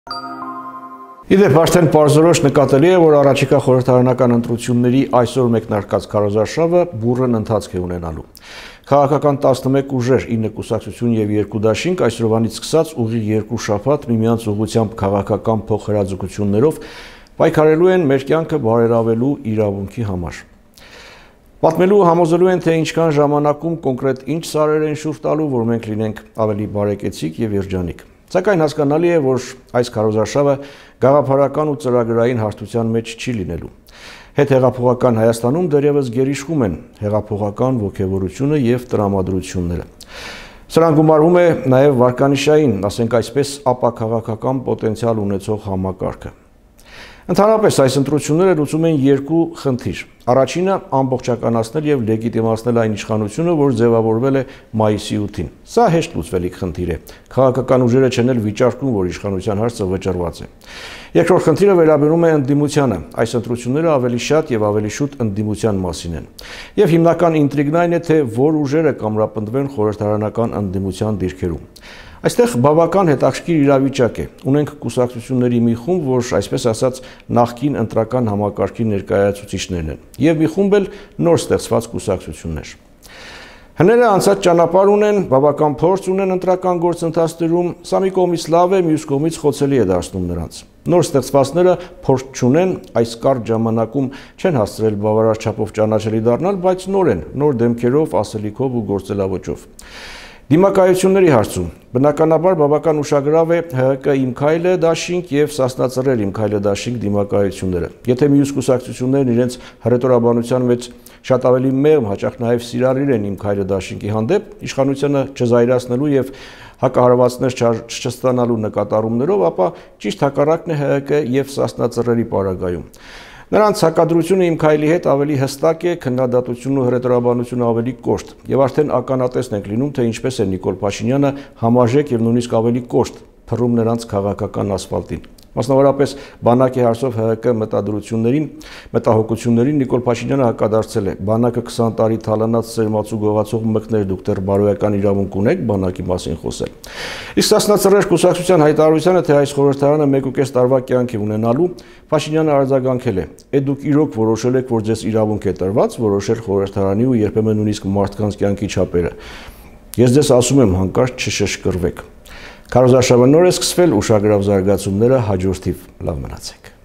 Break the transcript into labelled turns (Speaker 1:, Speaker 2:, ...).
Speaker 1: Իդեպ արդեն պարզորոշ նկատելի է, որ առաջիկա խորհրդարանական ընտրությունների այսօր մեկնարկած քարոզարշավը բուռն ընթացք է ունենալու։ Քաղաքական 11 ուժեր, 9 կուսակցություն եւ 2 դաշինք այսօրվանից սկսած ուղիղ 2 շաբաթ միմյանց ուղղությամբ քաղաքական փոխհրաձգություններով պայքարելու են մեր կյանքը բարելավելու իրավունքի համար։ Պատմելու համոզելու են, թե ինչքան ժամանակում կոնկրետ ինչ սարեր են շուրջ տալու, որ մենք լինենք ավելի բարեկեցիկ եւ երջանիկ։ Սակայն հասկանալի է, որ այս քարոզարշավը գաղափարական ու ծրագրային հարթության մեջ չի լինելու։ Հետհեղափոխական Հայաստանում դեռևս գերիշխում են հեղափոխական ոգևորությունը եւ տրամադրությունները։ Սրան գումարվում է նաեւ վարկանիշային, ասենք այսպես, ապաքաղաքական պոտենցիալ ունեցող համակարգը։ Ընդհանրապես այս ընտրությունները լուծում են երկու խնդիր։ Առաջինը ամբողջականացնել եւ լեգիտիմացնել այն իշխանությունը, որ ձևավորվել է մայիսի 8-ին։ Սա հեշտ լուծվելիք խնդիր է։ Քաղաքական ուժերը չեն էլ վիճարկում, որ իշխանության հարցը վճռված է։ Երկրորդ խնդիրը վերաբերում է ընդդիմությանը։ Այս ընտրությունները ավելի շատ եւ ավելի շուտ ընդդիմության մասին են։ Եվ հիմնական ինտրիգն այն է, թե որ ուժերը կամրապնդվեն խորհրդարանական ընդդիմության դիրքերում։ Այստեղ բավական հետաքրքիր իրավիճակ է։ Ունենք կուսակցությունների մի խումբ, որ այսպես ասած նախկին ընտրական համակարգի ներկայացուցիչներն են, եւ մի խումբ էլ նոր ստեղծված կուսակցություններ։ Հները անցած ճանապարհ ունեն, բավական փորձ ունեն ընտրական գործընթացներում, սա մի կողմից լավ է, մյուս կողմից խոցելի է դարձնում նրանց։ Նոր ստեղծվածները փորձ չունեն, այս կարճ ժամանակում չեն հասցրել բավարար չափով ճանաչելի դառնալ, բայց նոր են, նոր դեմքերով, ասելիքով ու գործելավոճով։ Դիմակայությունների հարցում բնականաբար բավական ուշագրավ է ՀՀԿ Իմ քայլը դաշինք եւ Սասնածռեր Իմ քայլը դաշինք դիմակայությունները։ Եթե մյուս կուսակցություններն իրենց հռետորաբանության մեջ շատ ավելի մեղմ, հաճախ նաեւ սիրալիր են Իմ քայլը դաշինքի հանդեպ, իշխանությունը չզայրացնելու եւ հակահարվածներ չստանալու նկատառումներով, ապա ճիշտ հակառակն է ՀՀԿ եւ Սասնածռերի պարագայում։ Նրանց հակադրությունը Իմ քայլի հետ ավելի հստակ է, քննադատությունն ու հռետորաբանությունը ավելի կոշտ, եւ արդեն ականատեսն ենք լինում, թե ինչպես է Նիկոլ Փաշինյանը համաժեք եւ նույնիսկ ավելի կոշտ փռում նրանց քաղաքական ասֆալտին։ Մասնավորապես բանակի հարցով ՀՀԿ մտահոգություններին Նիկոլ Փաշինյանը հակադարձել է. բանակը 20 տարի թալանած սերմացու գողացող մկներ, դուք դեռ բարոյական իրավունք ունեք բանակի մասին խոսել։ Իսկ Սասնածռեր կուսակցության հայտարարությանը, թե այս խորհրդարանը 1.5 տարվա կյանք է ունենալու, Փաշինյանը արձագանքել է. դուք իրոք որոշել եք, որ ձեզ իրավունք է տրված որոշել խորհրդարանի ու երբեմն նույնիսկ մարդկանց կյանքի չափերը։ Ես ձեզ ասում եմ, հանկարծ չշշկրվեք։ Քարոզարշավը նոր է սկսվել, ուշագրավ զարգացումները հաջորդիվ։ Լավ մնացեք։